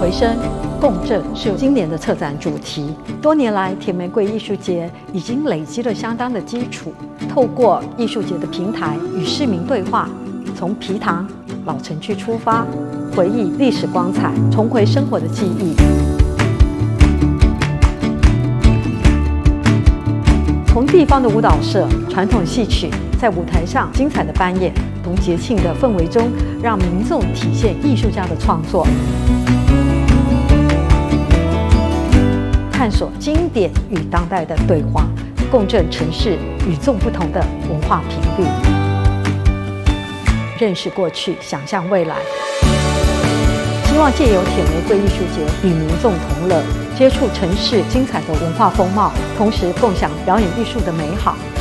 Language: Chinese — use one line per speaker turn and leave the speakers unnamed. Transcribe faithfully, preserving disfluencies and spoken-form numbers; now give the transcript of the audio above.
回声、共振是今年的策展主题。多年来，甜玫瑰艺术节已经累积了相当的基础。透过艺术节的平台与市民对话，从皮塘老城区出发，回忆历史光彩，重回生活的记忆。从地方的舞蹈社、传统戏曲在舞台上精彩的扮演，从节庆的氛围中让民众体现艺术家的创作，探索经典与当代的对话，共振城市与众不同的文化频率，认识过去，想象未来。希望借由甜玫瑰艺术节与民众同乐，接触城市精彩的文化风貌，同时共享表演艺术的美好。